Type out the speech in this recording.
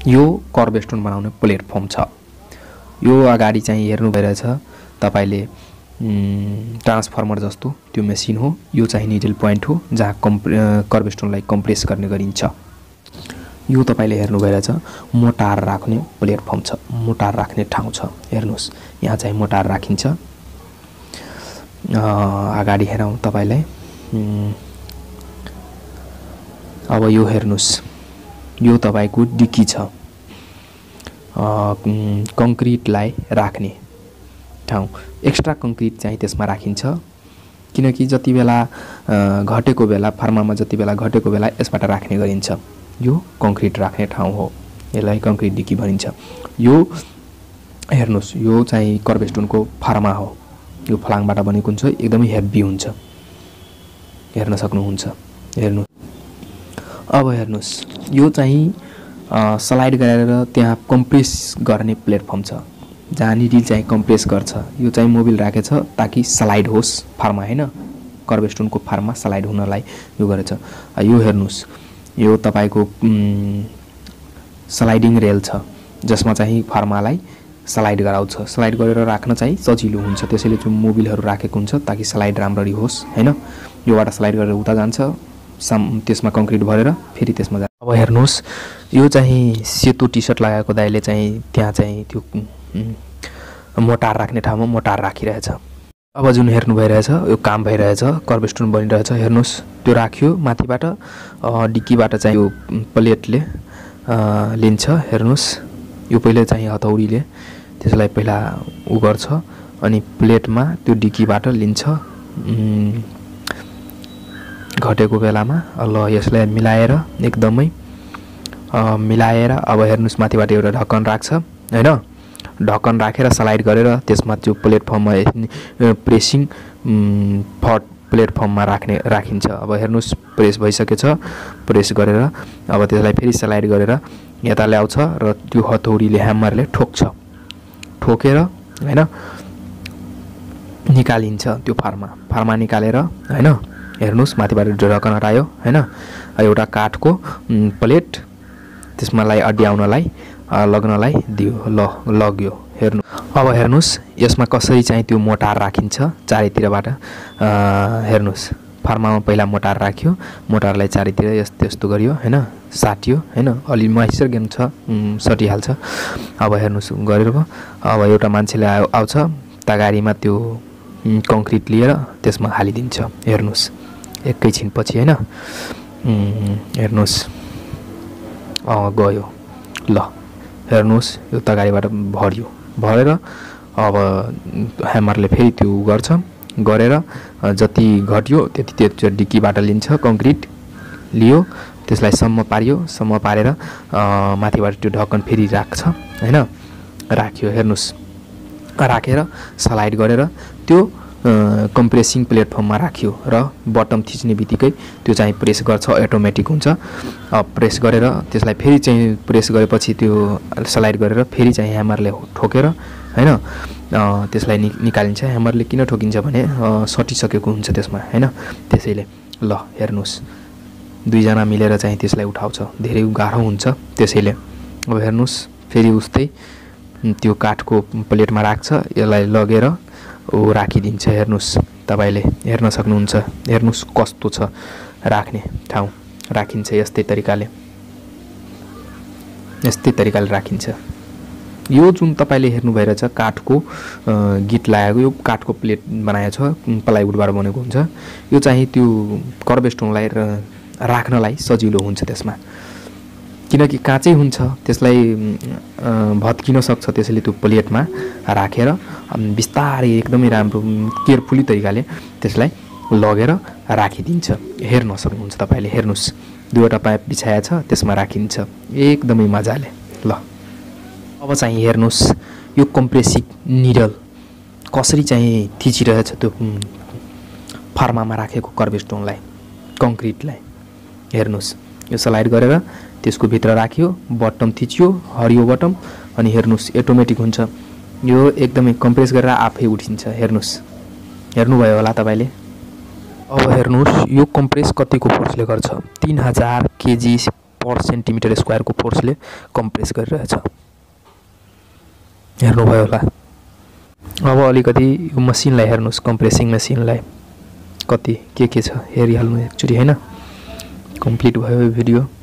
यो कर्बस्टोन बनाउने प्लेटफर्म छ। यो अगाडि चाहिँ हेर्नु भइरहेछ तपाईले ट्रान्सफर्मर जस्तो त्यो मेसिन हो। यो चाहिँ निडल पोइन्ट हो जहाँ कर्बस्टोनलाई कम्प्रेस गर्ने गरिन्छ। यो तपाईले हेर्नु भइरहेछ मोटार राख्ने प्लेटफर्म छ, मोटार राख्ने ठाउँ छ। हेर्नुस् यहाँ चाहिँ मोटार राखिन्छ। अगाडि हेरौँ तपाईलाई। अब यो हेर्नुस् यो तपाईको डिकी छ, कंक्रीटलाई राख्ने ठाउँ। एक्स्ट्रा कंक्रीट चाहिँ त्यसमा राखिन्छ किनकि जति बेला घटेको बेला फार्मामा जति बेला घटेको बेला यसबाट राख्ने गरिन्छ। यो कंक्रीट राख्ने ठाउँ हो, यसलाई कंक्रीट डिकी भनिन्छ। यो हेर्नुस् यो चाहिँ कर्बस्टोनको फार्मा हो। यो फलाङबाट बनेको हुन्छ, एकदमै हेभी हुन्छ, हेर्न सक्नुहुन्छ। हेर्नु अब हेर्नुस् यो चाहिँ स्लाइड गरेर त्यहाँ कम्प्रेस गर्ने प्लेटफर्म छ जहाँ निडल चाहिँ कम्प्रेस गर्छ। यो चाहिँ मोबिल राखेछ ताकि स्लाइड होस् फार्मा हैन, कर्बस्टोनको फार्मा स्लाइड हुनलाई यो गरेछ। यो हेर्नुस् यो तपाईको स्लाइडिङ रेल छ जसमा चाहिँ फार्मालाई स्लाइड गराउँछ। स्लाइड गरेर राख्न चाहिँ सजिलो हुन्छ, त्यसैले त्यो मोबिलहरु राखेको हुन्छ ताकि स्लाइड राम्ररी होस् हैन। योबाट स्लाइड गरेर उता जान्छ, त्यसमा कंक्रीट भरेर फेरि त्यसमा जान्छ। अब हेर्नुस् यो चाहिँ सेतो टी-शर्ट लगाएको दाइले चाहिँ त्यहाँ चाहिँ त्यो मोटार राख्ने ठाउँमा मोटार राखिरहेछ। अब जुन हेर्नु भइरहेछ यो काम भइरहेछ, कर्बस्टोन बनिरहेछ। हेर्नुस् त्यो राख्यो माथिबाट, डिक्कीबाट चाहिँ यो प्लेटले लिन्छ। हेर्नुस् यो पहिले चाहिँ हथौडीले त्यसलाई पहिला उ गर्छ अनि प्लेटमा त्यो डिक्कीबाट लिन्छ घटेको बेलामा। ल यसलाई मिलाएर एकदमै मिलाएर अब हेर्नुस् माथिबाट एउटा ढक्कन राख्छ हैन। ढक्कन राखेर स्लाइड गरेर त्यसमा त्यो प्लेटफर्ममा प्रेसिङ प्लेटफर्ममा राखिन्छ। अब हेर्नुस् प्रेस भइसकेछ। प्रेस गरेर अब त्यसलाई फेरि स्लाइड गरेर यता ल्याउँछ र त्यो हथौडीले ह्यामरले ठोक्छ। ठोकेर हैन निकालिन्छ त्यो फार्मा निकालेर हैन। हेर्नुस् माथिबाट ढक्कन हटायो हैन। एउटा काठको प्लेट त्यसमालाई अड्याउनलाई लग्नलाई दियो, लग्यो। हेर्नु अब हेर्नुस् यसमा कसरी चाहिँ त्यो मोटार राखिन्छ चारैतिरबाट। हेर्नुस् फार्मामा पहिला मोटार राख्यो, मोटारलाई चारैतिर यस्तो गरियो हैन, साटियो हैन। अलि मोइस्चर गेम छ सटिहाल्छ। अब हेर्नुस् गरेर अब एउटा मान्छेले आउँछ तगारीमा त्यो कंक्रीट लिएर त्यसमा हालिदिन्छ। हेर्नुस् एकैछिन पछि हैन। हेर्नुस् गयो। ल हेर्नुस् यो तगारीबाट भर्यो, भरेर अब ह्यामरले फेरि त्यो गर्छ। गरेर जति घट्यो त्यति त्यो डिक्कीबाट लिन्छ, कंक्रीट लियो, त्यसलाई सम्म पार्यो। सम्म पारेर माथिबाट त्यो ढक्कन फेरि राख्छ हैन। राख्यो हेर्नुस्, राखेर स्लाइड गरेर त्यो कम्प्रेसिङ प्लेटफर्ममा राख्यो र बटम थिच्ने बित्तिकै त्यो चाहिँ प्रेस गर्छ, अटोमेटिक हुन्छ। प्रेस गरेर त्यसलाई फेरि चाहिँ प्रेस गरेपछि त्यो स्लाइड गरेर फेरि चाहिँ ह्यामरले ठोकेर हैन त्यसलाई निकालिन्छ। ह्यामरले किन ठोकिन्छ भने सटिसकेको हुन्छ त्यसमा हैन, त्यसैले। ल हेर्नुस् दुईजना मिलेर चाहिँ त्यसलाई उठाउँछ, धेरै गाह्रो हुन्छ त्यसैले। अब हेर्नुस् फेरि उस्तै त्यो काठको प्लेटमा राख्छ, यसलाई लगेर राखिदिन्छ। हेर्नुस् तपाईले हेर्न सक्नुहुन्छ। हेर्नुस् कस्तो छ राख्ने ठाउँ, राखिन्छ यस्तै तरिकाले, यस्तै तरिकाले राखिन्छ। यो जुन तपाईले हेर्नु भइरहेछ काठको गिट लागेको यो काठको प्लेट बनाएको छ, प्लाइवुडबाट बनेको हुन्छ। यो चाहिँ त्यो कर्बस्टोनलाई राख्नलाई सजिलो हुन्छ त्यसमा, किनकि काँचै हुन्छ, त्यसलाई भत्किन सक्छ। त्यसैले त्यो प्लेटमा राखेर बिस्तारै एकदमै राम्रो केयरफुली तरिकाले त्यसलाई लगेर राखिदिन्छ। हेर्न सक्नुहुन्छ तपाईले। हेर्नुस् दुईवटा पाइप बिछाएको छ त्यसमा राखिन्छ एकदमै मजाले। ल अब चाहिँ हेर्नुस् यो कम्प्रेसिङ निडल कसरी चाहिँ थिचिरहेछ त्यो फार्मामा राखेको कर्बस्टोनलाई, कंक्रीटलाई। हेर्नुस् यो स्लाइड गरेर त्यसको भित्र राख्यो, बटम थिच्यो, हरियो बटम, अनि हेर्नुस् अटोमेटिक हुन्छ। यो एकदमै कम्प्रेस गरेर आफै उठिन्छ। हेर्नुस् हेर्नुभयो होला तपाईले। अब हेर्नुस् यो कम्प्रेस कतिको फोर्सले गर्छ, 3000 केजी पर सेन्टिमिटर स्क्वायरको फोर्सले कम्प्रेस गरिरहेछ। हेर्नुभयो होला। अब अलिकति यो मसिनलाई हेर्नुहोस्, कम्प्रेसिङ मसिनलाई कति के छ हेरिहाल्नु एकचोटि हैन। कम्प्लिट भयो यो भिडियो।